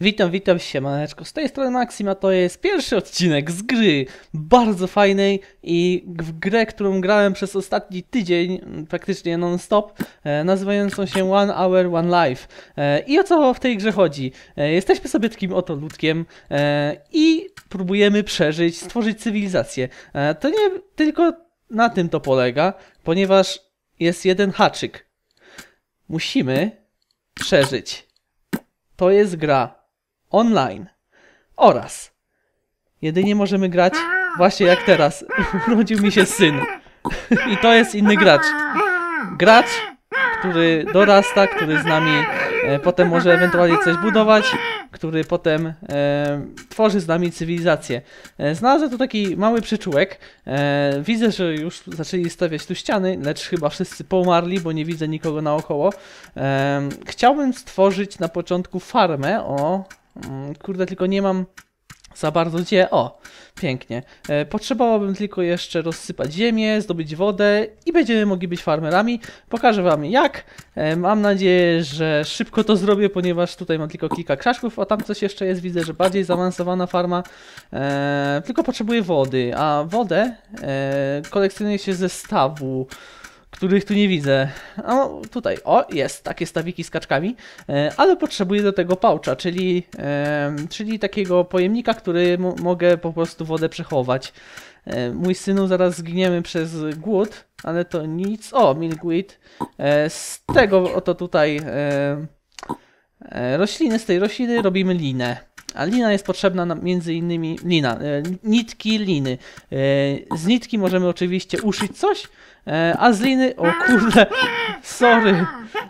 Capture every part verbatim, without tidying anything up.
Witam, witam, siemaneczko. Z tej strony Maxima, to jest pierwszy odcinek z gry bardzo fajnej i w grę, którą grałem przez ostatni tydzień, praktycznie non-stop, e, nazywającą się One Hour, One Life. E, I o co w tej grze chodzi? E, jesteśmy sobie takim oto ludkiem e, i próbujemy przeżyć, stworzyć cywilizację. E, to nie tylko na tym to polega, ponieważ jest jeden haczyk. Musimy przeżyć. To jest gra online. Oraz jedynie możemy grać właśnie jak teraz. Urodził mi się syn. I to jest inny gracz. Gracz, który dorasta, który z nami e, potem może ewentualnie coś budować, który potem e, tworzy z nami cywilizację. E, znalazłem tu taki mały przyczółek. E, widzę, że już zaczęli stawiać tu ściany, lecz chyba wszyscy poumarli, bo nie widzę nikogo naokoło. E, chciałbym stworzyć na początku farmę. O, mm, kurde, tylko nie mam za bardzo gdzie. O, pięknie. E, potrzebowałbym tylko jeszcze rozsypać ziemię, zdobyć wodę i będziemy mogli być farmerami. Pokażę wam jak. E, mam nadzieję, że szybko to zrobię, ponieważ tutaj mam tylko kilka krzaczków, a tam coś jeszcze jest. Widzę, że bardziej zaawansowana farma. E, tylko potrzebuję wody, a wodę e, kolekcjonuje się ze stawu, których tu nie widzę. O, tutaj, o, jest, takie stawiki z kaczkami, e, ale potrzebuję do tego poucha, czyli, e, czyli takiego pojemnika, który mogę po prostu wodę przechować. E, mój synu, zaraz zginiemy przez głód, ale to nic. O, milkweed. E, z tego oto tutaj e, e, rośliny, z tej rośliny robimy linę. A lina jest potrzebna na, między innymi, lina, e, nitki liny. E, z nitki możemy oczywiście uszyć coś, e, a z liny, o kurde, sorry.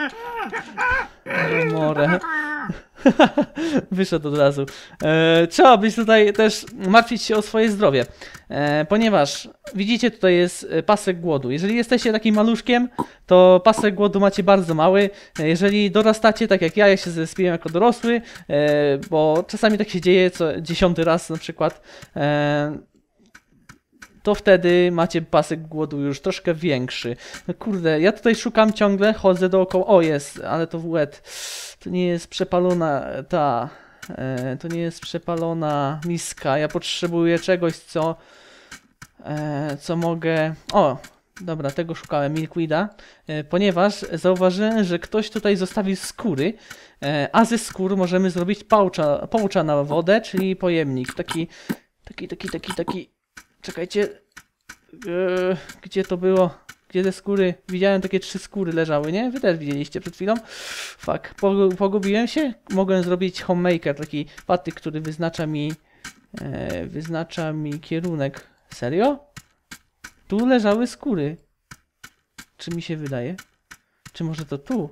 More. Wyszedł od razu. E, trzeba być tutaj też martwić się o swoje zdrowie, e, ponieważ widzicie, tutaj jest pasek głodu. Jeżeli jesteście takim maluszkiem, to pasek głodu macie bardzo mały. E, jeżeli dorastacie, tak jak ja, ja się zespiłem jako dorosły, e, bo czasami tak się dzieje, co dziesiąty raz na przykład, e, to wtedy macie pasek głodu już troszkę większy. No kurde, ja tutaj szukam ciągle, chodzę dookoła. O, jest, ale to wet. To nie jest przepalona ta, e, to nie jest przepalona miska. Ja potrzebuję czegoś, co, e, co mogę... O, dobra, tego szukałem, milkweeda, e, ponieważ zauważyłem, że ktoś tutaj zostawił skóry, e, a ze skór możemy zrobić poucha, poucha na wodę, czyli pojemnik. Taki, taki, taki, taki, taki... Czekajcie, e, gdzie to było? Gdzie te skóry? Widziałem takie trzy skóry leżały, nie? Wy też widzieliście przed chwilą. Fuck, pogubiłem się. Mogłem zrobić homemaker, taki patyk, który wyznacza mi e, wyznacza mi kierunek. Serio? Tu leżały skóry. Czy mi się wydaje? Czy może to tu?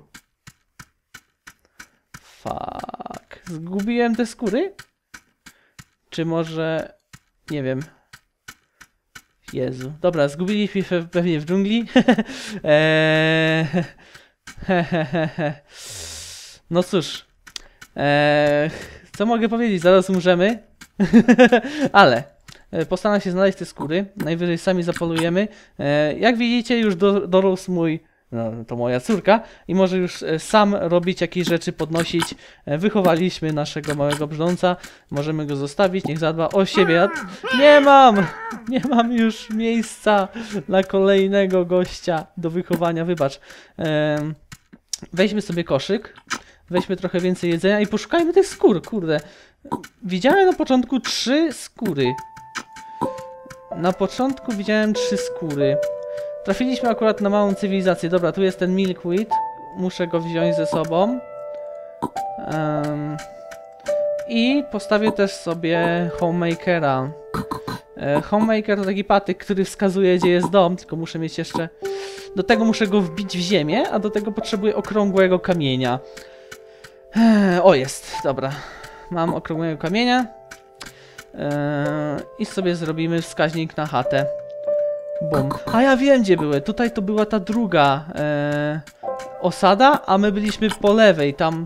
Fuck. Zgubiłem te skóry? Czy może... Nie wiem. Jezu. Dobra, zgubiliśmy się pewnie w dżungli. eee... No cóż. Eee... Co mogę powiedzieć? Zaraz umrzemy. Ale postaram się znaleźć te skóry. Najwyżej sami zapolujemy. Eee... Jak widzicie, już do, dorósł mój... No, to moja córka i może już sam robić jakieś rzeczy, podnosić. Wychowaliśmy naszego małego brzdąca. Możemy go zostawić, niech zadba o siebie. Ja nie mam! Nie mam już miejsca na kolejnego gościa do wychowania. Wybacz. Ehm, weźmy sobie koszyk. Weźmy trochę więcej jedzenia i poszukajmy tych skór. Kurde. Widziałem na początku trzy skóry. Na początku widziałem trzy skóry. Trafiliśmy akurat na małą cywilizację. Dobra, tu jest ten milkweed. Muszę go wziąć ze sobą. Um, I postawię też sobie homemakera. E, homemaker to taki patyk, który wskazuje, gdzie jest dom. Tylko muszę mieć jeszcze... Do tego muszę go wbić w ziemię, a do tego potrzebuję okrągłego kamienia. E, o, jest. Dobra. Mam okrągłego kamienia. E, I sobie zrobimy wskaźnik na chatę. Bum. A ja wiem, gdzie były. Tutaj to była ta druga e, osada, a my byliśmy po lewej, tam...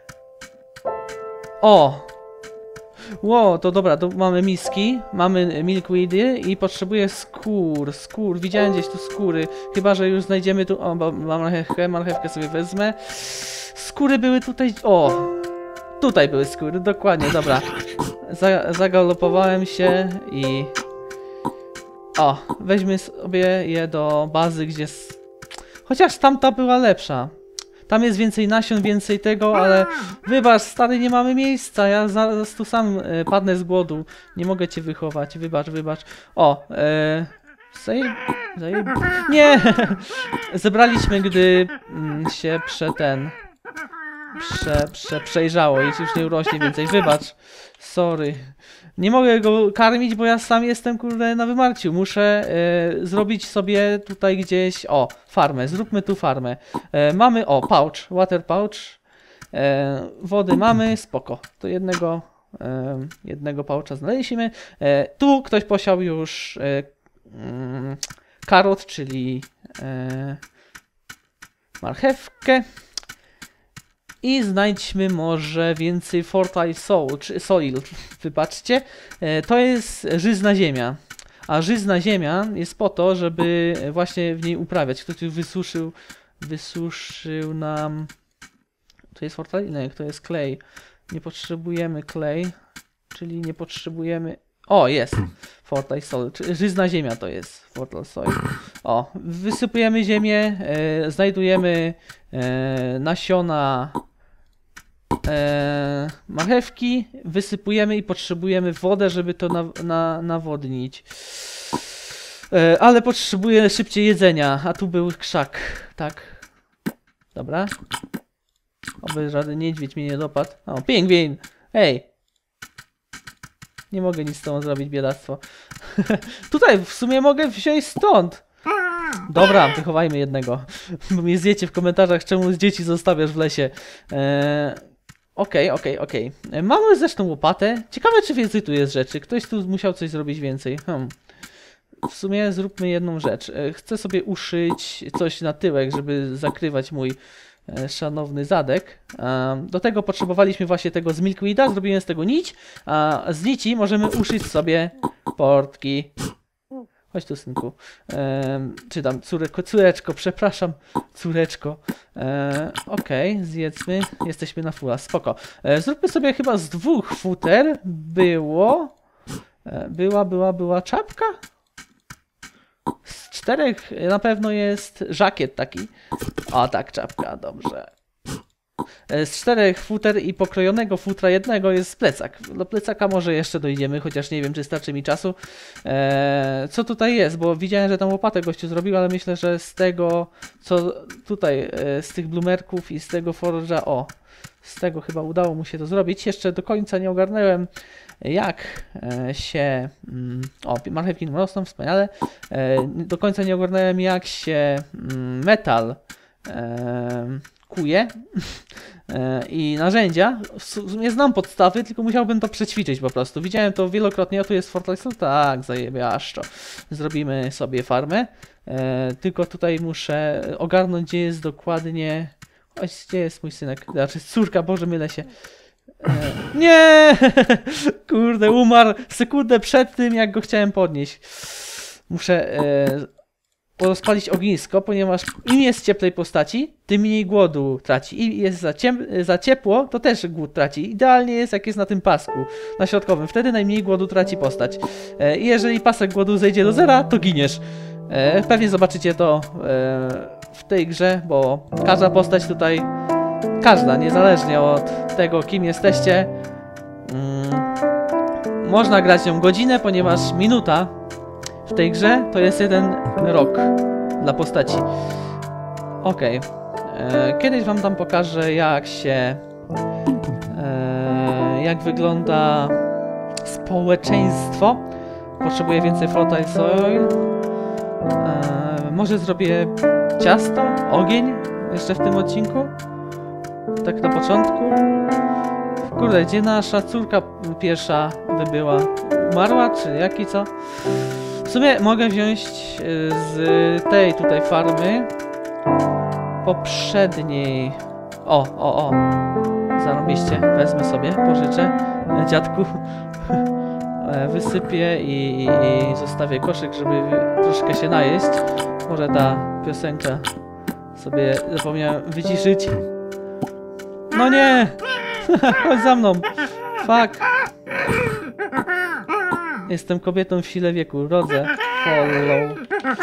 O! Ło, to dobra, to mamy miski, mamy milkweedy i potrzebuję skór, skór. Widziałem gdzieś tu skóry. Chyba że już znajdziemy tu... O, mam marchewkę, marchewkę sobie wezmę. Skóry były tutaj... O! tutaj były skóry, dokładnie, dobra. Za, zagalopowałem się i... O, weźmy sobie je do bazy, gdzie... Chociaż tamta była lepsza. Tam jest więcej nasion, więcej tego, ale... Wybacz, stary, nie mamy miejsca, ja zaraz tu sam e, padnę z głodu. Nie mogę cię wychować, wybacz, wybacz. O, e... Zajeb... Zajeb... Nie! Zebraliśmy, gdy mm, się prze ten... Prze, prze, przejrzało i już nie urośnie więcej. Wybacz. Sorry. Nie mogę go karmić, bo ja sam jestem, kurde, na wymarciu. Muszę e, zrobić sobie tutaj gdzieś... O, farmę. Zróbmy tu farmę. E, mamy... O, pouch. Water pouch. E, wody mamy. Spoko. To jednego... E, jednego poucha znaleźliśmy. E, tu ktoś posiał już... E, mm, karot, czyli... E, marchewkę. I znajdźmy może więcej fertile soil, czy soil, wybaczcie. E, to jest żyzna ziemia. A żyzna ziemia jest po to, żeby właśnie w niej uprawiać. Ktoś tu wysuszył, wysuszył nam... To jest fertile? Nie, to jest clay. Nie potrzebujemy clay, czyli nie potrzebujemy... O, jest! Fertile soil, czyli żyzna ziemia to jest fertile soil. O, wysypujemy ziemię, e, znajdujemy e, nasiona e, marchewki, wysypujemy i potrzebujemy wodę, żeby to na, na, nawodnić. E, ale potrzebuję szybciej jedzenia, a tu był krzak, tak? Dobra. Oby żaden niedźwiedź mnie nie dopadł. O, pingwin! Hej! Nie mogę nic z tobą zrobić, biedactwo. Tutaj w sumie mogę wziąć stąd. Dobra, wychowajmy jednego. Bo mnie zjecie w komentarzach, czemu z dzieci zostawiasz w lesie. Eee, okej, okej, okej. Mamy zresztą łopatę. Ciekawe, czy więcej tu jest rzeczy. Ktoś tu musiał coś zrobić więcej. Hmm. W sumie zróbmy jedną rzecz. Eee, chcę sobie uszyć coś na tyłek, żeby zakrywać mój e, szanowny zadek. Eee, do tego potrzebowaliśmy właśnie tego z milkweeda. Zrobiłem z tego nić. A z nici możemy uszyć sobie portki. Chodź tu, synku. Ehm, czy tam córeczko, córeczko, przepraszam. Córeczko. Ehm, Okej, okay, zjedzmy. Jesteśmy na fulla, spoko. Ehm, zróbmy sobie chyba z dwóch futer. Było... E, była, była, była czapka? Z czterech na pewno jest żakiet taki. O tak, czapka, dobrze. Z czterech futer i pokrojonego futra jednego jest plecak. Do plecaka może jeszcze dojdziemy, chociaż nie wiem, czy starczy mi czasu. Eee, co tutaj jest? Bo widziałem, że tam łopatę gościu zrobił, ale myślę, że z tego, co tutaj, e, z tych blumerków i z tego forża, o, z tego chyba udało mu się to zrobić. Jeszcze do końca nie ogarnąłem, jak e, się... Mm, o, marchewki rosną, wspaniale. E, do końca nie ogarnąłem, jak się mm, metal... E, kuje i narzędzia. W sumie znam podstawy, tylko musiałbym to przećwiczyć po prostu. Widziałem to wielokrotnie, a tu jest Fortnite. Tak, zajebiaszczo. Zrobimy sobie farmę. E, tylko tutaj muszę ogarnąć, gdzie jest dokładnie... Chodź, gdzie jest mój synek? Znaczy córka, Boże, mylę się. E, nie! Kurde, umarł sekundę przed tym, jak go chciałem podnieść. Muszę... E, rozpalić ognisko, ponieważ im jest cieplej postaci, tym mniej głodu traci. I jest za, za ciepło, to też głód traci. Idealnie jest, jak jest na tym pasku, na środkowym. Wtedy najmniej głodu traci postać. E, I jeżeli pasek głodu zejdzie do zera, to giniesz. E, pewnie zobaczycie to e, w tej grze, bo każda postać tutaj, każda, niezależnie od tego, kim jesteście, mm, można grać ją godzinę, ponieważ minuta w tej grze to jest jeden rok dla postaci. Okej. Okay. Kiedyś wam tam pokażę, jak się... E, jak wygląda społeczeństwo. Potrzebuję więcej fertile soil. E, może zrobię ciasto, ogień jeszcze w tym odcinku. Tak na początku. Kurde, gdzie nasza córka pierwsza wybyła? Umarła, czy jaki co? W sumie mogę wziąć z tej tutaj farmy poprzedniej. O, o, o. Zarobiście. Wezmę sobie, pożyczę. Dziadku. Wysypię i, i, i zostawię koszyk, żeby troszkę się najeść. Może ta piosenka sobie zapomniałem wyciszyć. No nie! Chodź za mną. Fuck. Jestem kobietą w sile wieku. Rodzę. Follow.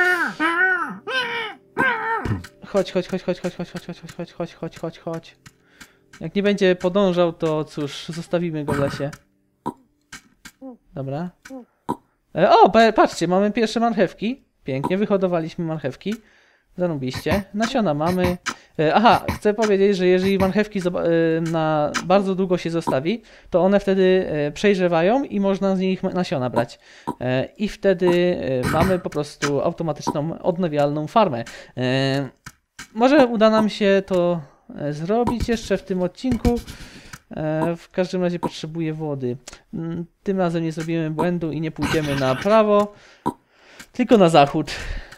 Chodź, chodź, chodź, chodź, chodź, chodź, chodź, chodź, chodź, chodź, chodź, chodź, chodź. Jak nie będzie podążał, to cóż, zostawimy go w lesie. Dobra. E, o, patrzcie, mamy pierwsze marchewki. Pięknie, wyhodowaliśmy marchewki. Zarobiście. Nasiona mamy. E, aha, chcę powiedzieć, że jeżeli marchewki e, na bardzo długo się zostawi, to one wtedy e, przejrzewają i można z nich nasiona brać. E, I wtedy e, mamy po prostu automatyczną, odnawialną farmę. E, może uda nam się to e, zrobić jeszcze w tym odcinku. E, w każdym razie potrzebuję wody. Tym razem nie zrobimy błędu i nie pójdziemy na prawo, tylko na zachód.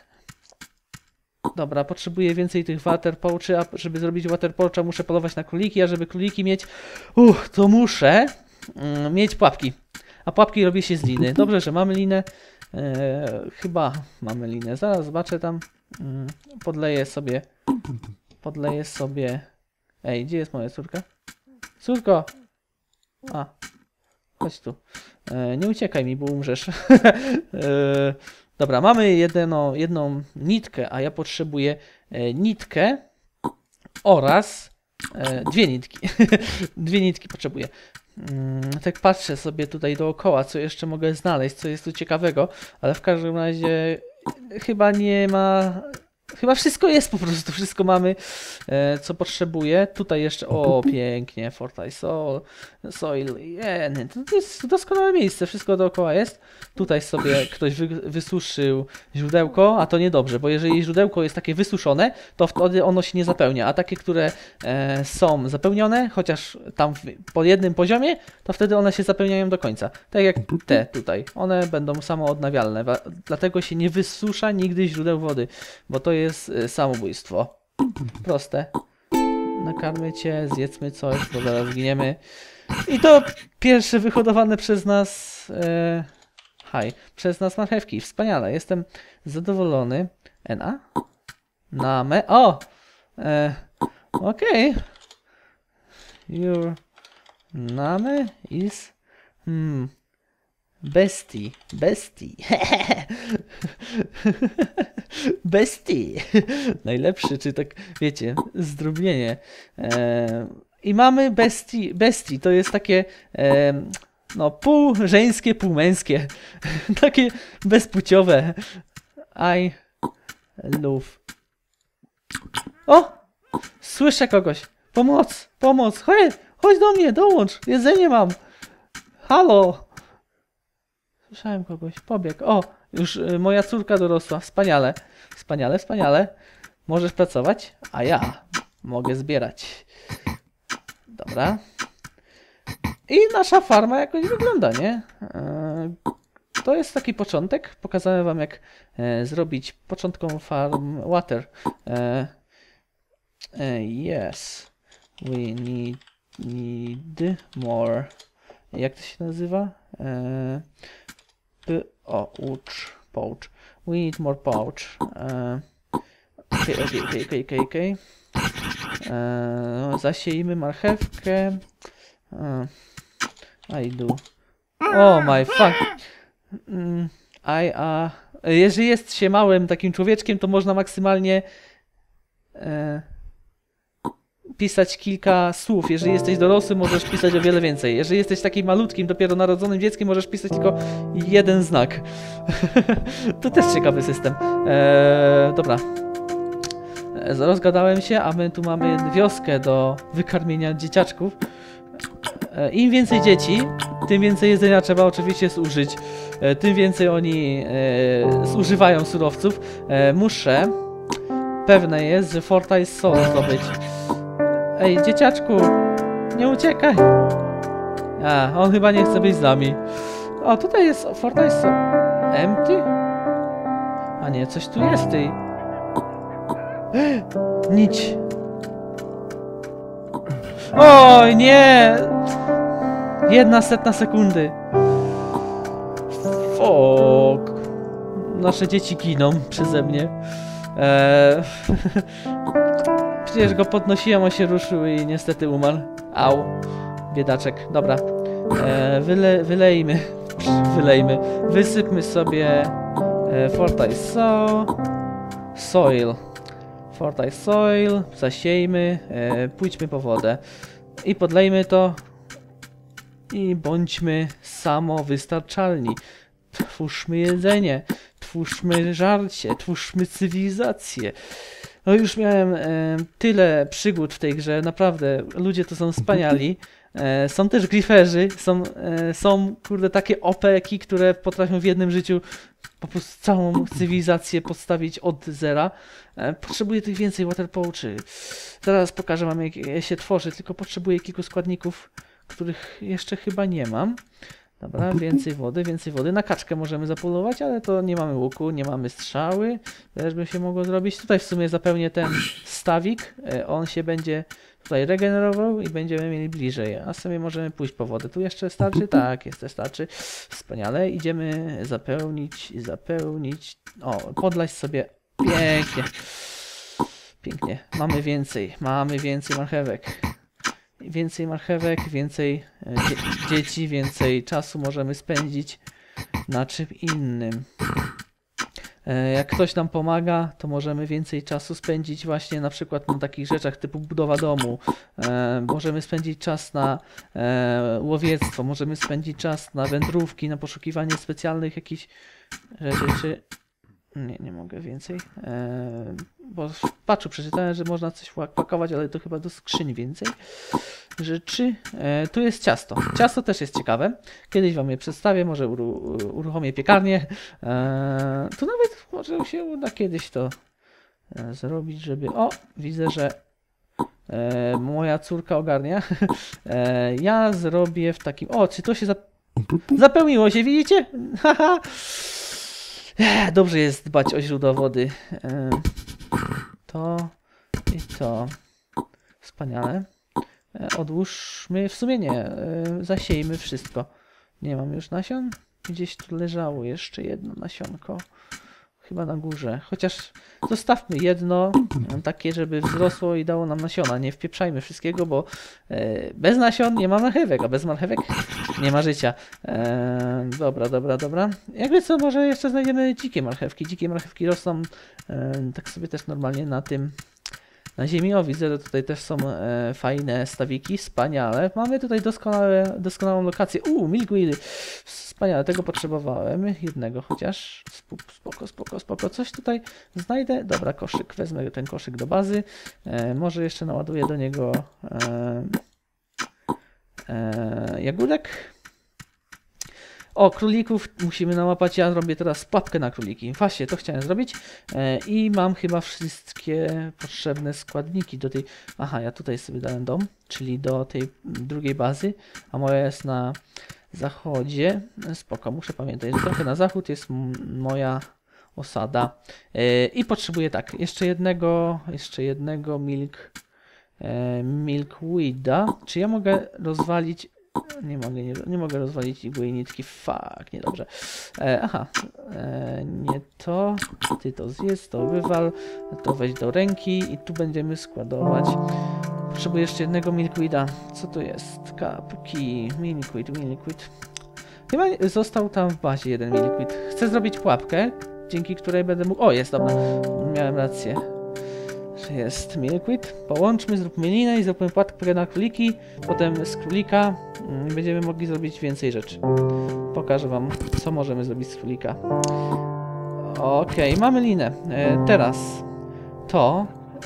Dobra, potrzebuję więcej tych water pouchy, a żeby zrobić water poucha muszę polować na króliki, a żeby króliki mieć, uch, to muszę mm, mieć pułapki. A pułapki robi się z liny. Dobrze, że mamy linę. E, chyba mamy linę. Zaraz zobaczę tam. Mm, podleję sobie. Podleję sobie. Ej, gdzie jest moja córka? Córko! A, chodź tu. E, nie uciekaj mi, bo umrzesz. e, dobra, mamy jedno, jedną nitkę, a ja potrzebuję e, nitkę oraz e, dwie nitki. Dwie nitki potrzebuję. Mm, tak patrzę sobie tutaj dookoła, co jeszcze mogę znaleźć, co jest tu ciekawego, ale w każdym razie chyba nie ma... Chyba wszystko jest po prostu, wszystko mamy, e, co potrzebuję. Tutaj jeszcze, o pięknie, Fortnite Soil, Soil, yeah, to jest doskonałe miejsce, wszystko dookoła jest. Tutaj sobie ktoś wy, wysuszył źródełko, a to niedobrze, bo jeżeli źródełko jest takie wysuszone, to wtedy ono się nie zapełnia, a takie, które e, są zapełnione, chociaż tam w, po jednym poziomie, to wtedy one się zapełniają do końca. Tak jak te tutaj, one będą samoodnawialne, dlatego się nie wysusza nigdy źródeł wody, bo to jest jest samobójstwo. Proste. Nakarmy cię, zjedzmy coś, bo zaraz zginiemy. I to pierwsze wyhodowane przez nas e, haj, przez nas marchewki. Wspaniale, jestem zadowolony. N A? Name? O! E, Okej. Okay. Your name is... Hmm... Bestie, bestie, bestie, najlepszy, czy tak, wiecie, zdrobnienie. E, I mamy bestie, bestie, to jest takie, e, no, pół żeńskie, pół męskie, takie bezpłciowe. I love. O! Słyszę kogoś. Pomoc, pomoc, chodź, chodź do mnie, dołącz, jedzenie mam. Halo. Słyszałem kogoś, pobiegł. O, już y, moja córka dorosła. Wspaniale, wspaniale, wspaniale. Możesz pracować, a ja mogę zbierać. Dobra. I nasza farma jakoś wygląda, nie? E, to jest taki początek. Pokazałem wam, jak e, zrobić początkową farm water. E, e, yes. We need, need more. Jak to się nazywa? E, P o, ucz, pouch. We need more pouch. Okej, okej, okej, okej, okej, okej. Zasiejmy marchewkę. Uh, I do. Oh my fuck. Mm, I, a... Uh, jeżeli jest się małym takim człowieczkiem, to można maksymalnie e, pisać kilka słów. Jeżeli jesteś dorosły, możesz pisać o wiele więcej. Jeżeli jesteś takim malutkim, dopiero narodzonym dzieckiem, możesz pisać tylko jeden znak. To też ciekawy system. Eee, dobra. Eee, rozgadałem się, a my tu mamy wioskę do wykarmienia dzieciaczków. Eee, Im więcej dzieci, tym więcej jedzenia trzeba oczywiście zużyć. Eee, tym więcej oni eee, zużywają surowców. Eee, muszę, pewne jest, że Fortnite Soul zdobyć. Ej, dzieciaczku, nie uciekaj. A, on chyba nie chce być z nami. O, tutaj jest Fortnite empty? A nie, coś tu jest, ty. Nić. Oj, nie! Jedna setna sekundy. Fuck. Nasze dzieci giną przeze mnie. Eee... Przecież go podnosiłem, on się ruszył i niestety umarł. Au. Biedaczek. Dobra. E, wyle, wylejmy. Wylejmy. Wysypmy sobie e, Fortite so, Soil. Fortite Soil. Zasiejmy. E, pójdźmy po wodę. I podlejmy to. I bądźmy samowystarczalni. Twórzmy jedzenie. Twórzmy żarcie. Twórzmy cywilizację. No już miałem e, tyle przygód w tej grze, naprawdę, ludzie to są wspaniali. E, są też griferzy, są, e, są kurde takie opeki, które potrafią w jednym życiu po prostu całą cywilizację postawić od zera. E, potrzebuję tych więcej water pouchy. Zaraz pokażę wam jak się tworzy, tylko potrzebuję kilku składników, których jeszcze chyba nie mam. Dobra, więcej wody, więcej wody. Na kaczkę możemy zapolować, ale to nie mamy łuku, nie mamy strzały. Też by się mogło zrobić. Tutaj w sumie zapełnię ten stawik. On się będzie tutaj regenerował i będziemy mieli bliżej. A sobie możemy pójść po wodę. Tu jeszcze starczy? Tak, jeszcze starczy. Wspaniale. Idziemy zapełnić, zapełnić. O, podlać sobie. Pięknie. Pięknie. Mamy więcej. Mamy więcej marchewek. Więcej marchewek, więcej dzie dzieci, więcej czasu możemy spędzić na czym innym. E, jak ktoś nam pomaga, to możemy więcej czasu spędzić właśnie na przykład na takich rzeczach typu budowa domu. E, możemy spędzić czas na e, łowiectwo, możemy spędzić czas na wędrówki, na poszukiwanie specjalnych jakichś rzeczy. Nie, nie mogę więcej, e, bo w patchu przeczytałem, że można coś pakować, ale to chyba do skrzyni więcej rzeczy. E, tu jest ciasto. Ciasto też jest ciekawe. Kiedyś wam je przedstawię, może uru, uruchomię piekarnię. E, tu nawet może się uda kiedyś to e, zrobić, żeby... O, widzę, że e, moja córka ogarnia. e, ja zrobię w takim... O, czy to się zap... zapełniło się, widzicie? Haha. Dobrze jest dbać o źródła wody. To i to. Wspaniale. Odłóżmy, w sumie nie, zasiejmy wszystko. Nie mam już nasion. Gdzieś tu leżało jeszcze jedno nasionko. Chyba na górze. Chociaż zostawmy jedno, takie, żeby wzrosło i dało nam nasiona. Nie wpieprzajmy wszystkiego, bo e, bez nasion nie ma marchewek, a bez marchewek nie ma życia. E, dobra, dobra, dobra. Jakby co, może jeszcze znajdziemy dzikie marchewki. Dzikie marchewki rosną e, tak sobie też normalnie na tym, na ziemi. O, widzę, że tutaj też są e, fajne stawiki. Wspaniale. Mamy tutaj doskonałe, doskonałą lokację. Uuu, milkweedy. Wspaniale, tego potrzebowałem. Jednego chociaż. Spoko, spoko, spoko. Coś tutaj znajdę. Dobra, koszyk. Wezmę ten koszyk do bazy. E, może jeszcze naładuję do niego e, e, jagódek. O, królików musimy nałapać. Ja robię teraz pułapkę na króliki. Właśnie, to chciałem zrobić. E, I mam chyba wszystkie potrzebne składniki do tej... Aha, ja tutaj sobie dałem dom, czyli do tej drugiej bazy, a moja jest na zachodzie. Spoko, muszę pamiętać, że trochę na zachód jest moja osada. E, I potrzebuję tak, jeszcze jednego, jeszcze jednego milk, e, milkweeda. Czy ja mogę rozwalić... Nie mogę, nie, nie mogę rozwalić igły i nitki. Fuck, niedobrze. E, aha, e, nie to. Ty to zjedz, to wywal, to weź do ręki i tu będziemy składować. Potrzebuję jeszcze jednego milkweeda. Co to jest? Kapki, milkweed, milkweed. Chyba został tam w bazie jeden milkweed. Chcę zrobić pułapkę, dzięki której będę mógł... O, jest, dobra. Miałem rację. Jest milkweed. Połączmy, zróbmy linę i zróbmy pułapkę na króliki. Potem z królika będziemy mogli zrobić więcej rzeczy. Pokażę wam, co możemy zrobić z królika. Okej, okay, mamy linę. E, teraz to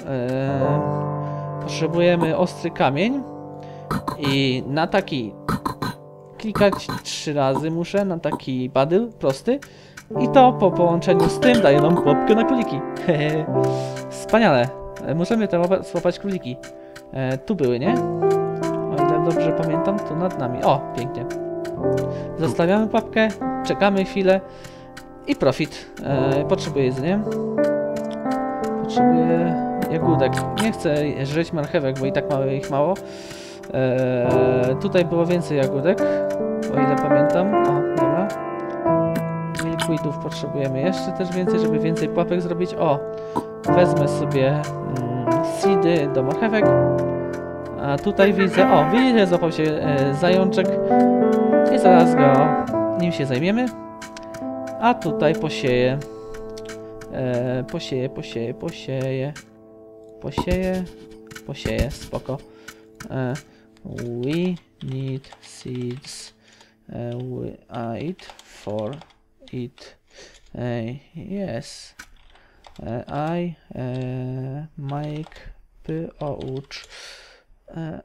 e, potrzebujemy ostry kamień i na taki klikać trzy razy muszę, na taki badyl prosty i to po połączeniu z tym daje nam pułapkę na króliki. Wspaniale. Możemy teraz złapać króliki. E, tu były, nie? O ile dobrze pamiętam, to nad nami. O, pięknie. Zostawiamy pułapkę, czekamy chwilę i profit. E, potrzebuję jedzenia. Potrzebuję jagódek. Nie chcę żreć marchewek, bo i tak mamy ich mało. E, tutaj było więcej jagódek, o ile pamiętam. O, dobra. Milkweedów potrzebujemy jeszcze też więcej, żeby więcej pułapek zrobić. O, wezmę sobie mm, seedy do marchewek. A tutaj widzę, o, widzicie, złapał się e, zajączek i zaraz go nim się zajmiemy. A tutaj posieję. E, posieję, posieję, posieję. Posieję, posieję, spoko. E, we need seeds. E, we eat for it. E, yes. E, I e, make pouch. E,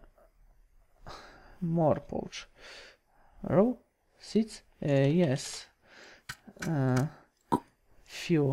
more pouch. Row seeds? E, yes. E, few.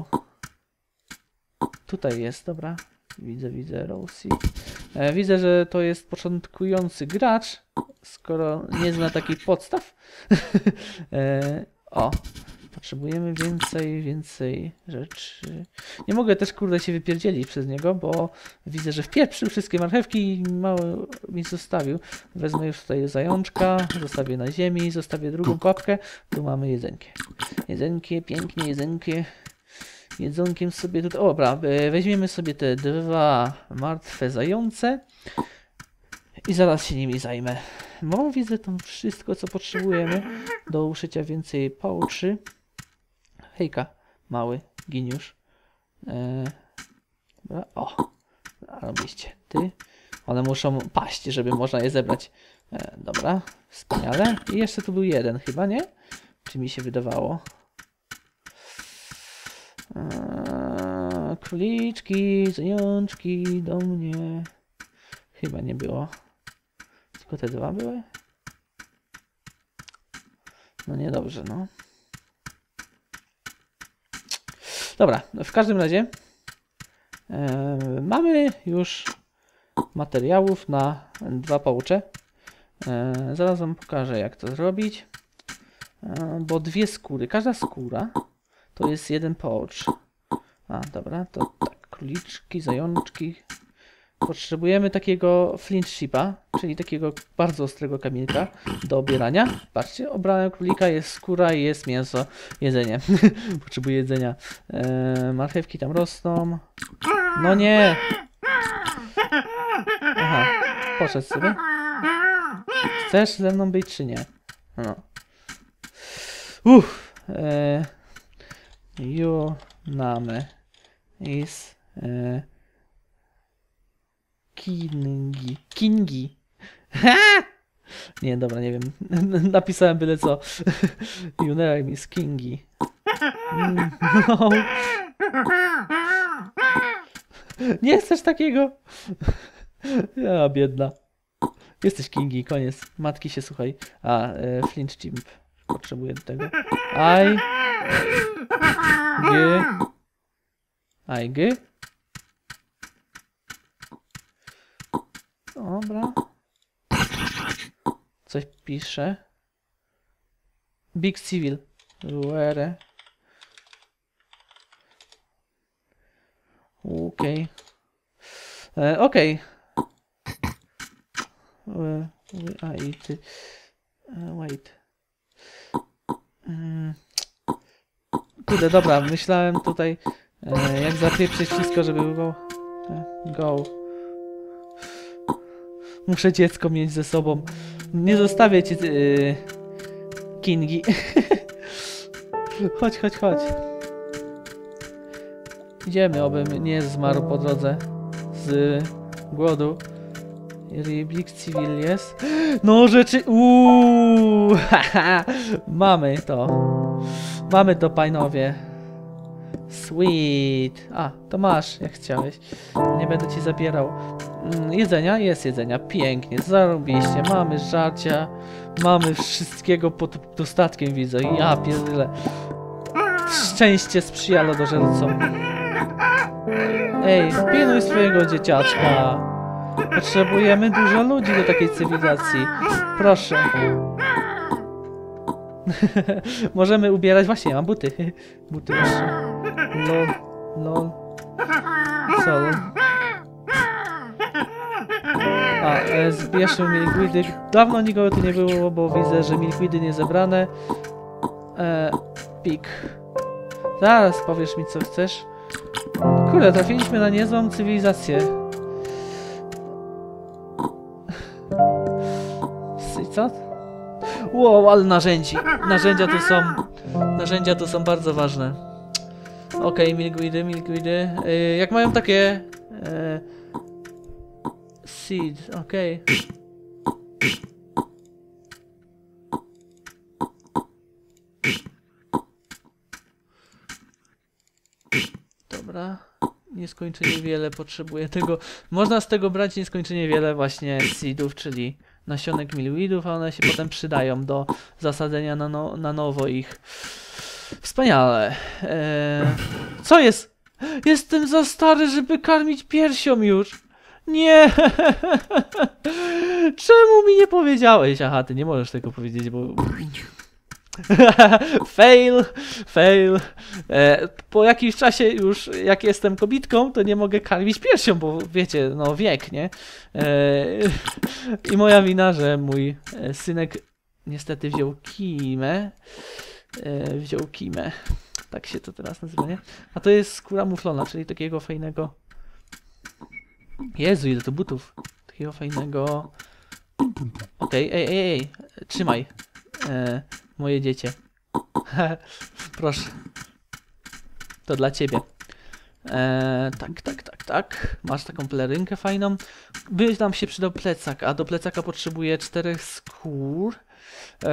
Tutaj jest, dobra. Widzę, widzę, row seeds. E, widzę, że to jest początkujący gracz, skoro nie zna takich podstaw. e, o. Potrzebujemy więcej, więcej rzeczy. Nie mogę też, kurde, się wypierdzielić przez niego, bo widzę, że wpieprzył wszystkie marchewki i mało mi zostawił. Wezmę już tutaj zajączka, zostawię na ziemi, zostawię drugą pułapkę. Tu mamy jedzenkie. Jedzenkie, pięknie, jedzenkie. Jedzonkiem sobie tutaj... O, dobra, weźmiemy sobie te dwa martwe zające i zaraz się nimi zajmę. Bo widzę tam wszystko, co potrzebujemy do uszycia więcej pouczy. Hejka, mały giniusz. Eee, dobra, o, robiście ty. One muszą paść, żeby można je zebrać. Eee, dobra, wspaniale. I jeszcze tu był jeden chyba, nie? Czy mi się wydawało? Eee, króliczki, zajączki do mnie. Chyba nie było. Tylko te dwa były? No niedobrze, no. Dobra, w każdym razie e, mamy już materiałów na dwa poucze. E, zaraz wam pokażę, jak to zrobić. E, bo dwie skóry, każda skóra to jest jeden pouch. A, dobra, to tak, króliczki, zajączki. Potrzebujemy takiego flint shipa, czyli takiego bardzo ostrego kamienka do obierania. Patrzcie, obrałem królika, jest skóra i jest mięso, jedzenie. Potrzebuję jedzenia. Eee, marchewki tam rosną. No nie! Aha, poszedł sobie. Chcesz ze mną być czy nie? No. Uff. Eee, you name is... Eee, Kingi. Kingi. Ha! Nie, dobra, nie wiem. Napisałem byle co. Your name is Kingi. Mm, no. Nie chcesz takiego? Ja, biedna. Jesteś Kingi, koniec. Matki się, słuchaj. A, e, Flint Chimp. Potrzebuję do tego. I... G... I... G... Dobra. Coś pisze. Big Civil. Ruere. Okej. Okay. Okej. Okay. Wait. Wait. Mm. Kurde, dobra. Myślałem tutaj, e, jak zapieprzyć wszystko, żeby było... Go. Muszę dziecko mieć ze sobą. Nie zostawię cię, yy, Kingi. Chodź, chodź, chodź. Idziemy, obym nie zmarł po drodze z głodu. Jeżeli Big Civil jest... No rzeczy... Uuu, haha. Mamy to. Mamy to, panowie. Sweet. A, to masz, jak chciałeś. Nie będę ci zabierał. Mm, jedzenia? Jest jedzenia. Pięknie, zarobiście. Mamy żarcia. Mamy wszystkiego pod dostatkiem, widzę. Ja pierdolę. Szczęście sprzyja lodożercom. Ej, pilnuj swojego dzieciaczka. Potrzebujemy dużo ludzi do takiej cywilizacji. Proszę. Możemy ubierać... Właśnie, mam buty. Buty jeszcze. Lol. Lol. Sol. A, e, zbierzmy milkweedy. Dawno nikogo tu nie było, bo widzę, że milkweedy nie zebrane. E, pik. Zaraz powiesz mi, co chcesz. Kurde, trafiliśmy na niezłą cywilizację. co? Wow, ale narzędzi. Narzędzia to są... Narzędzia to są bardzo ważne. Okej, okay, milkweedy, milkweedy. Yy, jak mają takie... Yy, seed, okej. Okay. Dobra. Nieskończenie wiele potrzebuję tego. Można z tego brać nieskończenie wiele właśnie seedów, czyli nasionek milkweedów, a one się potem przydają do zasadzenia na, no, na nowo ich. Wspaniale. Eee, co jest? Jestem za stary, żeby karmić piersią już. Nie. Czemu mi nie powiedziałeś? Aha, ty nie możesz tego powiedzieć, bo... fail, fail. E, po jakimś czasie już, jak jestem kobitką, to nie mogę karmić piersią, bo wiecie, no wiek, nie? E, I moja wina, że mój synek niestety wziął kimę. E, wziął kimę. Tak się to teraz nazywa, nie? A to jest skóra muflona, czyli takiego fajnego... Jezu, ile to butów. Takiego fajnego... Okej, okay, ej, ej, ej, trzymaj. E, moje dziecię. Proszę. To dla ciebie. E, tak, tak, tak, tak. Masz taką pelerynkę fajną. By nam się przydał plecak, a do plecaka potrzebuję czterech skór. E,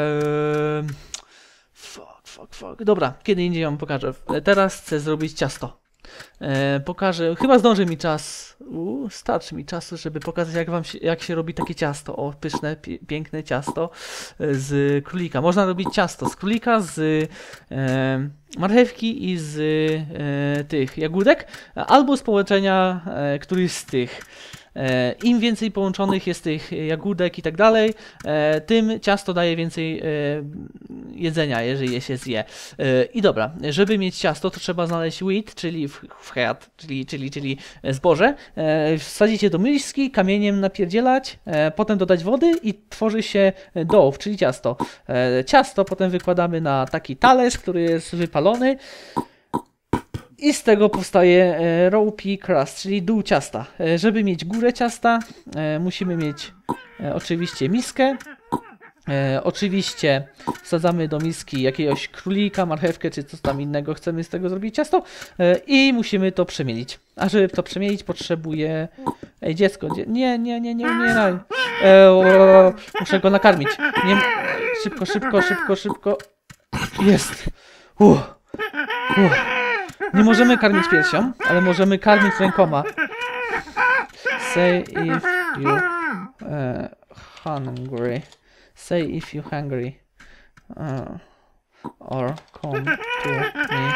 fuck, fuck, fuck. Dobra, kiedy indziej wam pokażę. Teraz chcę zrobić ciasto. E, pokażę, chyba zdąży mi czas, u, starczy mi czasu, żeby pokazać jak wam się, jak się robi takie ciasto, o pyszne, pi piękne ciasto z królika. Można robić ciasto z królika, z e, marchewki i z e, tych jagódek, albo z połączenia e, któryś z tych. E, Im więcej połączonych jest tych jagódek i tak dalej, e, tym ciasto daje więcej e, jedzenia, jeżeli je się zje. E, I dobra, żeby mieć ciasto, to trzeba znaleźć wheat, czyli wheat, czyli, czyli, czyli zboże, e, wsadzić je do miski, kamieniem napierdzielać, e, potem dodać wody i tworzy się dough, czyli ciasto. E, ciasto potem wykładamy na taki talerz, który jest wypalony. I z tego powstaje e, row pea crust, czyli dół ciasta. E, żeby mieć górę ciasta, e, musimy mieć e, oczywiście miskę. E, oczywiście wsadzamy do miski jakiegoś królika, marchewkę czy coś tam innego. Chcemy z tego zrobić ciasto e, i musimy to przemielić. A żeby to przemielić, potrzebuję... Ej, dziecko, dzie... nie, nie, nie, nie umieraj. E, o, muszę go nakarmić. Nie... Szybko, szybko, szybko, szybko. Jest. Uh. Uh. Nie możemy karmić piersią, ale możemy karmić rękoma. Say if you uh, hungry. Say if you hungry. Uh, or come to me.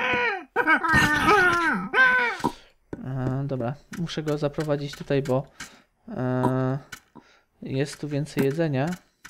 Uh, dobra, muszę go zaprowadzić tutaj, bo uh, jest tu więcej jedzenia.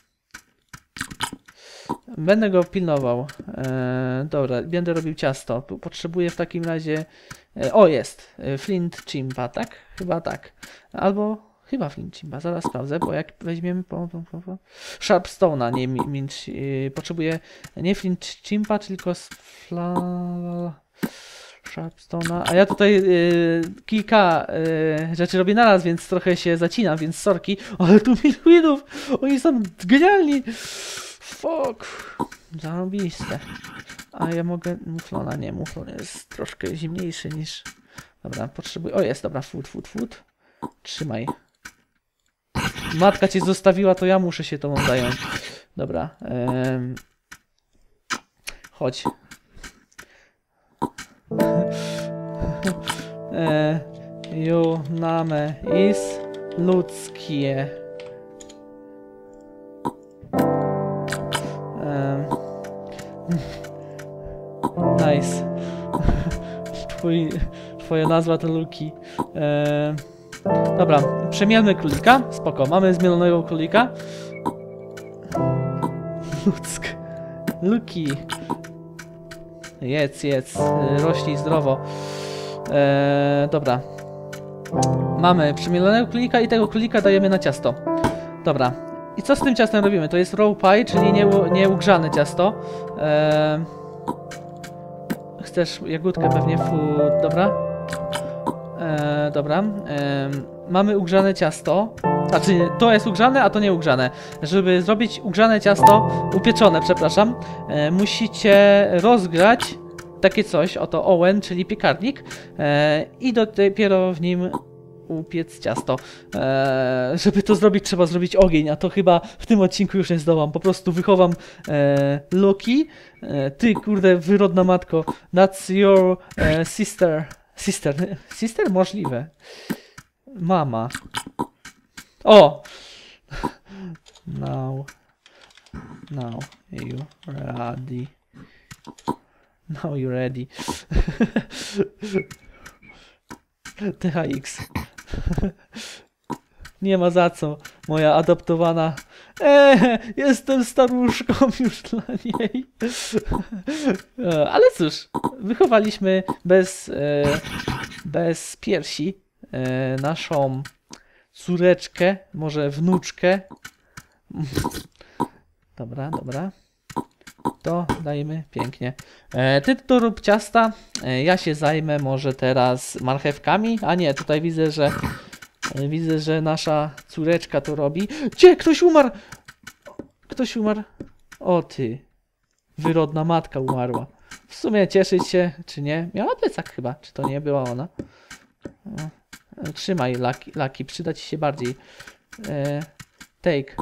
Będę go pilnował. E, dobra, będę robił ciasto. Potrzebuję w takim razie... E, o, jest. Flint chimpa, tak? Chyba tak. Albo... Chyba flint chimpa. Zaraz sprawdzę, bo jak weźmiemy... Po, po, po, po. Sharpstone'a, nie... Mi, mi, e, potrzebuję nie flint chimpa, tylko... Fla... Sharpstone'a. A ja tutaj y, kilka y, rzeczy robię naraz, więc trochę się zacinam, więc sorki. Ale tu milkweedów! Oni są genialni! Fuck! Zarobiste. A ja mogę... Muflona, nie, muflon jest troszkę zimniejszy niż... Dobra, potrzebuję... O, jest, dobra, food, food, food. Trzymaj. Matka cię zostawiła, to ja muszę się tobą zająć. Dobra. Em... Chodź. e, ju name is ludzkie. E, nice. Twój, twoja nazwa to Luki. E, dobra, przemielmy królika. Spoko, mamy zmielonego królika. Ludzk. Luki. Jedz, jedz, rośnij zdrowo. Eee, dobra. Mamy przemielonego królika i tego królika dajemy na ciasto. Dobra. I co z tym ciastem robimy? To jest raw pie, czyli nieugrzane ciasto. Eee, chcesz jagódkę pewnie? Food, dobra. Eee, dobra. Eee, mamy ugrzane ciasto. Znaczy, to jest ugrzane, a to nie ugrzane. Żeby zrobić ugrzane ciasto, upieczone, przepraszam, e, musicie rozgrać takie coś, oto ołen, czyli piekarnik, e, i dopiero w nim upiec ciasto. E, żeby to zrobić, trzeba zrobić ogień, a to chyba w tym odcinku już nie zdołam. Po prostu wychowam e, Loki. E, ty, kurde, wyrodna matko. That's your e, sister. Sister? Sister? Możliwe. Mama. O! Now. Now you ready. Now you ready. T H X. Nie ma za co, moja adoptowana. Eee, jestem staruszką już dla niej. E, ale cóż, wychowaliśmy bez, e, bez piersi e, naszą córeczkę, może wnuczkę. Dobra, dobra. To dajmy pięknie. E, ty to rób ciasta. E, ja się zajmę może teraz marchewkami. A nie, tutaj widzę, że e, widzę, że nasza córeczka to robi. Gdzie? Ktoś umarł! Ktoś umarł? O ty. Wyrodna matka umarła. W sumie cieszyć się, czy nie? Miała plecak chyba, czy to nie była ona? E, trzymaj, Laki, Laki, przyda ci się bardziej. E, take.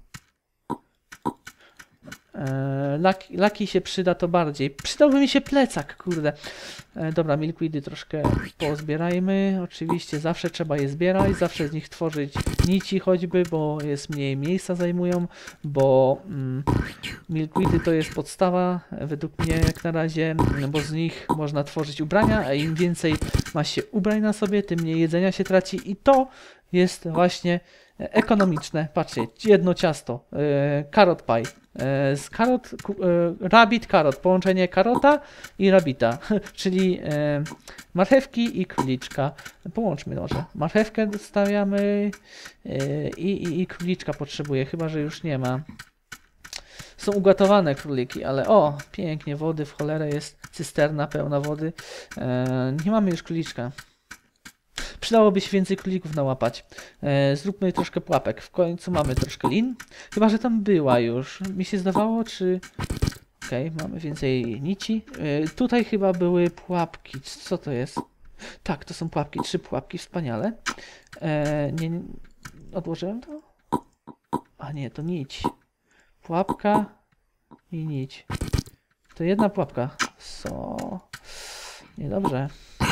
Eee, Laki, Laki się przyda to bardziej. Przydałby mi się plecak, kurde. Eee, dobra, milkweedy troszkę pozbierajmy. Oczywiście zawsze trzeba je zbierać, zawsze z nich tworzyć nici choćby, bo jest mniej miejsca zajmują, bo mm, milkweedy to jest podstawa według mnie jak na razie, bo z nich można tworzyć ubrania, a im więcej ma się ubrań na sobie, tym mniej jedzenia się traci i to jest właśnie ekonomiczne. Patrzcie, jedno ciasto, e, carrot pie, e, z karot, e, rabbit carrot, połączenie karota i rabbita, czyli e, marchewki i króliczka. Połączmy może. Marchewkę dostawiamy e, i, i, i króliczka potrzebuję, chyba że już nie ma. Są ugotowane króliki, ale o, pięknie, wody w cholerę jest, cysterna pełna wody. E, nie mamy już króliczka. Przydałoby się więcej królików nałapać. E, zróbmy troszkę pułapek. W końcu mamy troszkę lin. Chyba, że tam była już. Mi się zdawało, czy... Okej, okay, mamy więcej nici. E, tutaj chyba były pułapki. Co to jest? Tak, to są pułapki. Trzy pułapki, wspaniale. E, nie, nie... Odłożyłem to? A nie, to nić. Pułapka i nić. To jedna pułapka. Co? Niedobrze.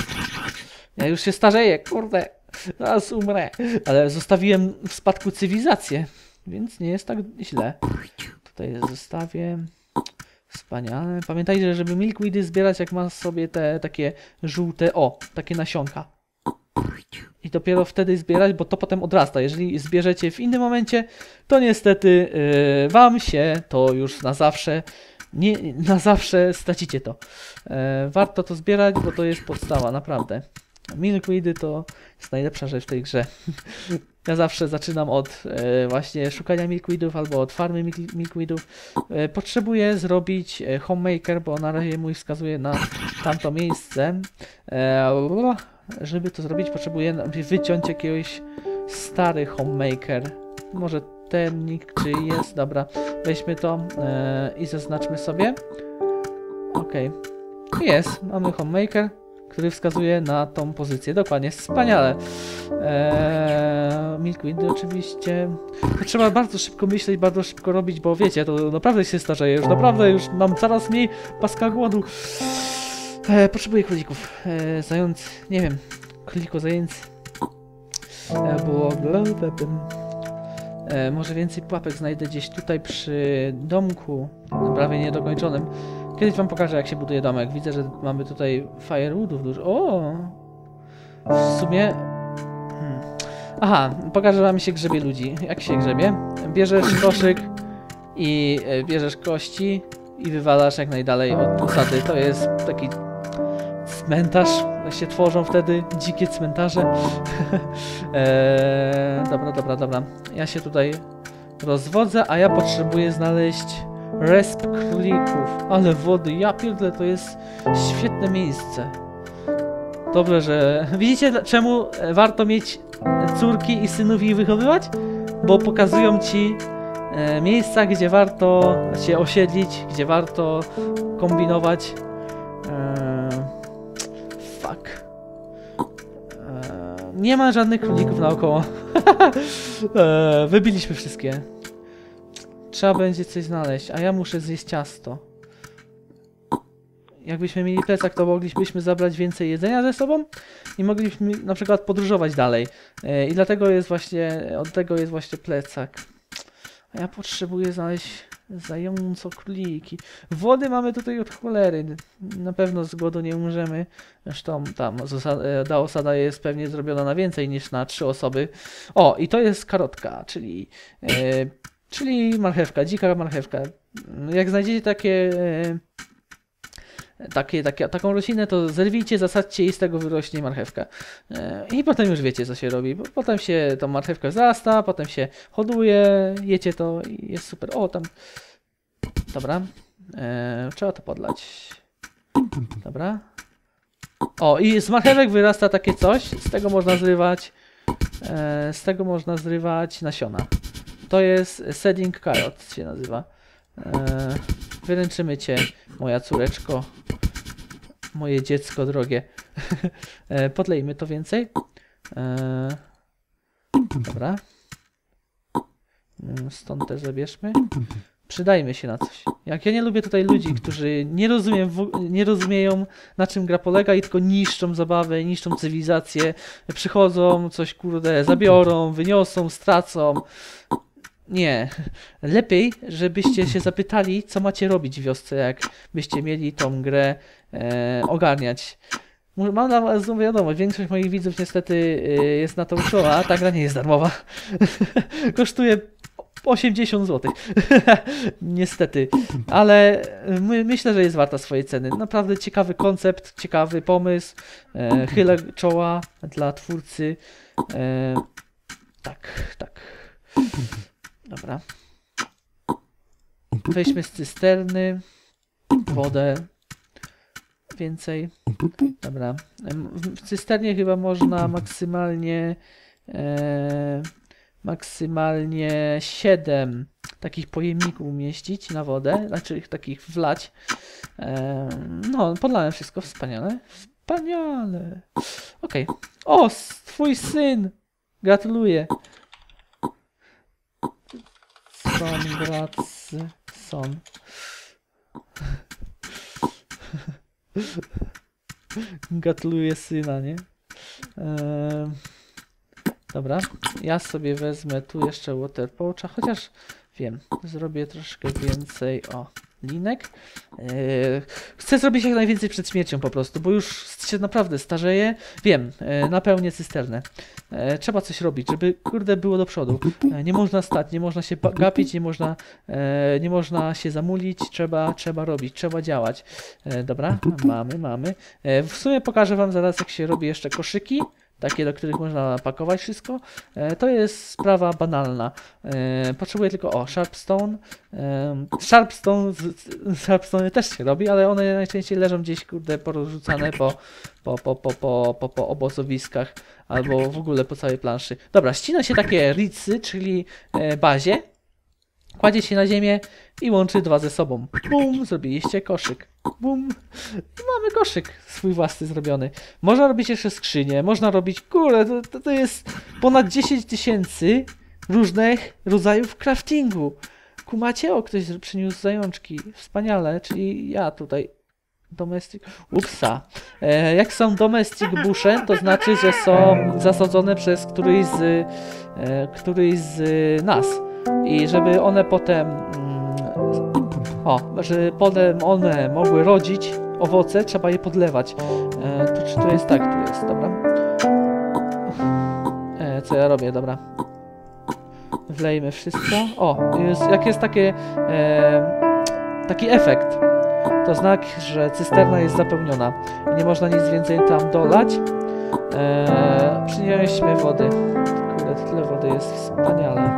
Ja już się starzeję, kurde, zaraz umrę. Ale zostawiłem w spadku cywilizację, więc nie jest tak źle. Tutaj zostawię. Wspaniale. Pamiętajcie, żeby milkweedy zbierać, jak ma sobie te takie żółte, o, takie nasionka. I dopiero wtedy zbierać, bo to potem odrasta. Jeżeli zbierzecie w innym momencie, to niestety yy, wam się to już na zawsze, nie, na zawsze stracicie to. Yy, warto to zbierać, bo to jest podstawa, naprawdę. Milkweedy to jest najlepsza rzecz w tej grze. Ja zawsze zaczynam od e, właśnie szukania milkweedów albo od farmy milkweedów. E, potrzebuję zrobić e, homemaker, bo na razie mój wskazuje na tamto miejsce. E, żeby to zrobić, potrzebuję wyciąć jakiegoś stary homemaker. Może ten czy jest, dobra. Weźmy to e, i zaznaczmy sobie. Okej. Okay. Jest, mamy homemaker, który wskazuje na tą pozycję. Dokładnie, wspaniale. Eee, milkweedy oczywiście. To trzeba bardzo szybko myśleć, bardzo szybko robić, bo wiecie, to naprawdę się starzeje. Już naprawdę już mam coraz mniej paska głodu. Eee, potrzebuję królików. Eee, zając, nie wiem, króliko zając. Eee, było... Eee, może więcej pułapek znajdę gdzieś tutaj przy domku, prawie niedokończonym. Kiedyś wam pokażę, jak się buduje domek. Widzę, że mamy tutaj firewoodów dużo. O! W sumie... Hmm. Aha, pokażę wam, jak się grzebie ludzi. Jak się grzebie? Bierzesz koszyk i bierzesz kości i wywalasz jak najdalej od posady. To jest taki cmentarz. Się tworzą wtedy dzikie cmentarze. eee, dobra, dobra, dobra. Ja się tutaj rozwodzę, a ja potrzebuję znaleźć resp królików. Ale wody, ja pierdolę, to jest świetne miejsce. Dobrze, że... Widzicie, czemu warto mieć córki i synów i ich wychowywać? Bo pokazują ci e, miejsca, gdzie warto się osiedlić, gdzie warto kombinować. E, fuck. E, nie ma żadnych królików naokoło. e, wybiliśmy wszystkie. Trzeba będzie coś znaleźć, a ja muszę zjeść ciasto. Jakbyśmy mieli plecak, to moglibyśmy zabrać więcej jedzenia ze sobą i moglibyśmy na przykład podróżować dalej. I dlatego jest właśnie, od tego jest właśnie plecak. A ja potrzebuję znaleźć zająco króliki. Wody mamy tutaj od cholery. Na pewno z głodu nie umrzemy. Zresztą tam ta osada jest pewnie zrobiona na więcej niż na trzy osoby. O, i to jest karotka, czyli, e, czyli marchewka, dzika marchewka. Jak znajdziecie takie... E, Takie, takie, taką roślinę, to zerwijcie, zasadźcie i z tego wyrośnie marchewka. I potem już wiecie, co się robi. Bo potem się tą marchewkę zrasta, potem się hoduje, jecie to i jest super. O, tam... Dobra. E, trzeba to podlać. Dobra. O, i z marchewek wyrasta takie coś. Z tego można zrywać... E, z tego można zrywać nasiona. To jest seeding carrot się nazywa. E, wyręczymy cię, moja córeczko. Moje dziecko drogie. e, podlejmy to więcej. E, dobra. Stąd też zabierzmy. Przydajmy się na coś. Jak ja nie lubię tutaj ludzi, którzy nie, rozumiem, nie rozumieją, na czym gra polega i tylko niszczą zabawę, niszczą cywilizację. Przychodzą, coś kurde zabiorą, wyniosą, stracą. Nie. Lepiej, żebyście się zapytali, co macie robić w wiosce, jak byście mieli tą grę e, ogarniać. Mam na was złą wiadomość, większość moich widzów niestety e, jest na to uczona, a ta gra nie jest darmowa. Kosztuje osiemdziesiąt złotych. Niestety. Ale my, myślę, że jest warta swojej ceny. Naprawdę ciekawy koncept, ciekawy pomysł. E, chylę czoła dla twórcy. E, tak, tak. Dobra. Weźmy z cysterny wodę. Więcej. Dobra. W cysternie chyba można maksymalnie e, maksymalnie siedem takich pojemników umieścić na wodę, znaczy ich takich wlać. E, no, podlałem wszystko. Wspaniale. Wspaniale. Okej. Okay. O, twój syn! Gratuluję. Son, gracy, son. Gratuluję syna, nie? Eee, dobra, ja sobie wezmę tu jeszcze water poucha, chociaż wiem, zrobię troszkę więcej, o, linek. Eee, chcę zrobić jak najwięcej przed śmiercią po prostu, bo już się naprawdę starzeję. Wiem, e, napełnię cysternę. E, trzeba coś robić, żeby kurde było do przodu. E, nie można stać, nie można się gapić, nie można, e, nie można się zamulić, trzeba, trzeba robić, trzeba działać. E, dobra, mamy, mamy. E, w sumie pokażę wam zaraz, jak się robi jeszcze koszyki. Takie, do których można pakować wszystko. E, to jest sprawa banalna. E, potrzebuję tylko, o, sharpstone. E, sharpstone, sharpstone też się robi, ale one najczęściej leżą gdzieś, kurde, porozrzucane po, po, po, po, po, po, po obozowiskach albo w ogóle po całej planszy. Dobra, ścina się takie ricy, czyli e, bazie. Kładzie się na ziemię i łączy dwa ze sobą. Bum, zrobiliście koszyk. Bum. I mamy koszyk swój własny zrobiony. Można robić jeszcze skrzynię, można robić... Kurde, to, to, to jest ponad dziesięć tysięcy różnych rodzajów craftingu. Kumacie? O, ktoś przyniósł zajączki. Wspaniale, czyli ja tutaj... Domestic... Upsa. E, jak są domestic busze, to znaczy, że są zasadzone przez któryś z, e, któryś z nas. I żeby one potem... Mm, o, żeby potem one mogły rodzić owoce, trzeba je podlewać. E, to czy to jest tak? Tu jest, dobra. E, co ja robię? Dobra. Wlejmy wszystko. O, jest, jak jest takie, e, taki efekt, to znak, że cysterna jest zapełniona i nie można nic więcej tam dolać. E, przynieśmy wody. Kurde, tyle wody jest wspaniale.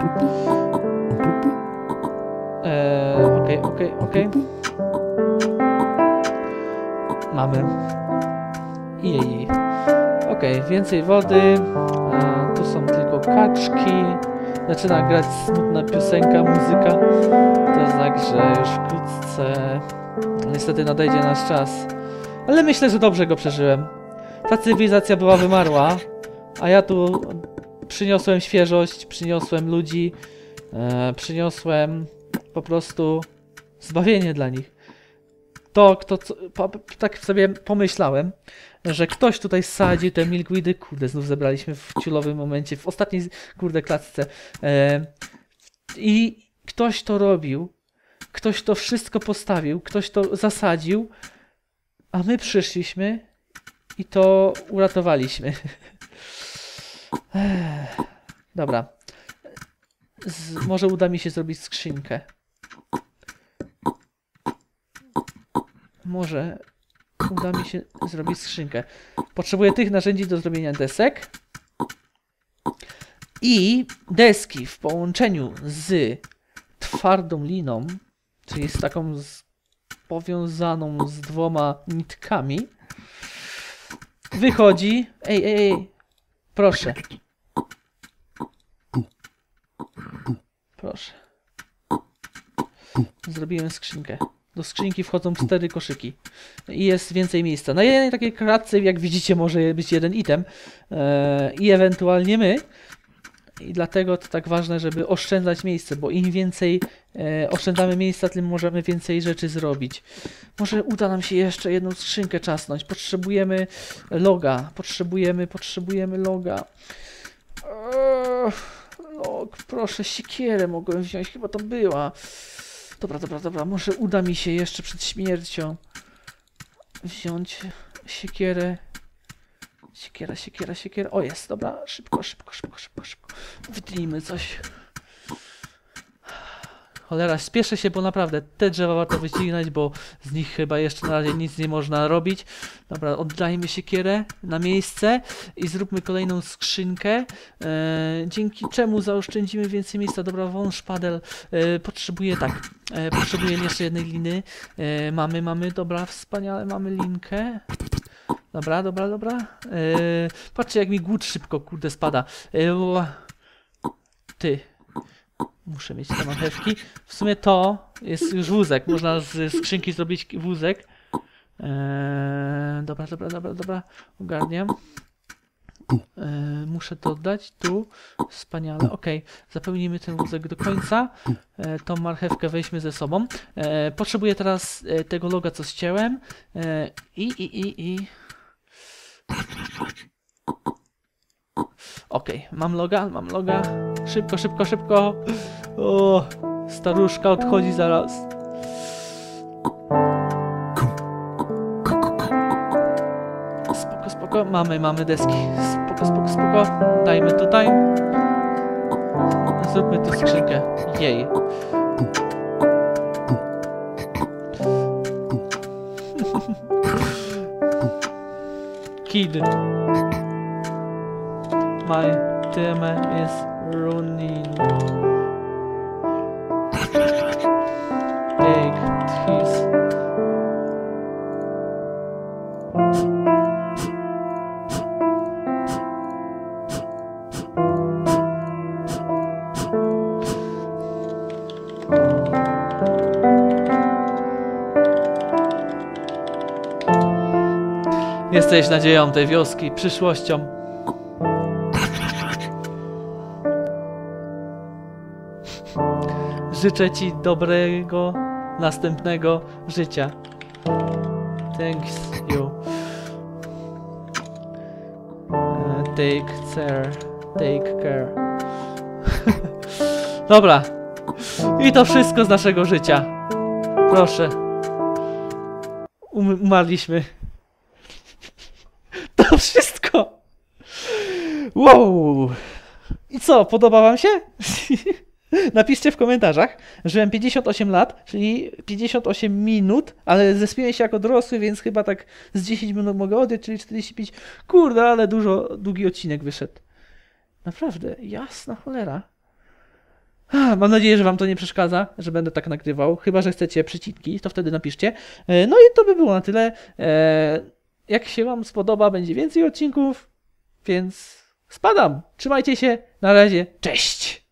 Okej, okej, okej. Mamy. Jej. Okej, okay, więcej wody. E, tu są tylko kaczki. Zaczyna grać smutna piosenka, muzyka. To znak, że już wkrótce niestety nadejdzie nasz czas. Ale myślę, że dobrze go przeżyłem. Ta cywilizacja była wymarła, a ja tu przyniosłem świeżość, przyniosłem ludzi, e, przyniosłem po prostu zbawienie dla nich. To, kto, co, po, tak sobie pomyślałem, że ktoś tutaj sadził te milkweedy, kurde, znów zebraliśmy w ciulowym momencie, w ostatniej, kurde, klatce. E, I ktoś to robił, ktoś to wszystko postawił, ktoś to zasadził, a my przyszliśmy i to uratowaliśmy. Dobra. Z, może uda mi się zrobić skrzynkę. Może uda mi się zrobić skrzynkę. Potrzebuję tych narzędzi do zrobienia desek. I deski w połączeniu z twardą liną, czyli z taką z powiązaną z dwoma nitkami, wychodzi... Ej, ej, ej. Proszę. Proszę. Zrobiłem skrzynkę. Do skrzynki wchodzą cztery koszyki. I jest więcej miejsca. Na jednej takiej kratce, jak widzicie, może być jeden item. Eee, I ewentualnie my. I dlatego to tak ważne, żeby oszczędzać miejsce, bo im więcej e, oszczędzamy miejsca, tym możemy więcej rzeczy zrobić. Może uda nam się jeszcze jedną skrzynkę czasnąć. Potrzebujemy loga. Potrzebujemy, potrzebujemy loga. Eee, log, proszę, siekierę mogłem wziąć, chyba to była. Dobra, dobra, dobra, może uda mi się jeszcze przed śmiercią wziąć siekierę. Siekiera, siekiera, siekiera. O, jest, dobra, szybko, szybko, szybko, szybko, szybko. Wytnijmy coś. Cholera, spieszę się, bo naprawdę te drzewa warto wycinać, bo z nich chyba jeszcze na razie nic nie można robić. Dobra, oddajmy siekierę na miejsce i zróbmy kolejną skrzynkę, e, dzięki czemu zaoszczędzimy więcej miejsca. Dobra, wąż padel e, potrzebuję, tak, e, potrzebuję jeszcze jednej liny. E, mamy, mamy, dobra, wspaniale, mamy linkę. Dobra, dobra, dobra. E, patrzcie, jak mi głód szybko, kurde, spada. E, ty. Muszę mieć te marchewki. W sumie to jest już wózek. Można z skrzynki zrobić wózek. Eee, dobra, dobra, dobra, dobra. Ogarniam. Eee, muszę to oddać. Tu. Wspaniale. Ok. Zapełnimy ten wózek do końca. Eee, tą marchewkę weźmy ze sobą. Eee, potrzebuję teraz e, tego loga, co ścięłem. Eee, I, i, i, i... Okej, okay, mam loga, mam loga. Szybko, szybko, szybko. O, staruszka odchodzi zaraz. Spoko, spoko. Mamy, mamy deski. Spoko, spoko, spoko. Dajmy tutaj. Zróbmy tu skrzynkę. Jej. Kid. My team is running. Take his. Jesteś nadzieją tej wioski, przyszłością. Życzę ci dobrego, następnego życia. Thanks you. Uh, take care. Take care. Dobra. I to wszystko z naszego życia. Proszę. Um umarliśmy. To wszystko. Wow. I co, podoba wam się? Napiszcie w komentarzach, że mam pięćdziesiąt osiem lat, czyli pięćdziesiąt osiem minut, ale zespiłem się jako dorosły, więc chyba tak z dziesięć minut mogę odjąć, czyli czterdzieści pięć. Kurde, ale dużo, długi odcinek wyszedł. Naprawdę, jasna cholera. Mam nadzieję, że wam to nie przeszkadza, że będę tak nagrywał. Chyba że chcecie przycinki, to wtedy napiszcie. No i to by było na tyle. Jak się wam spodoba, będzie więcej odcinków, więc spadam. Trzymajcie się, na razie, cześć!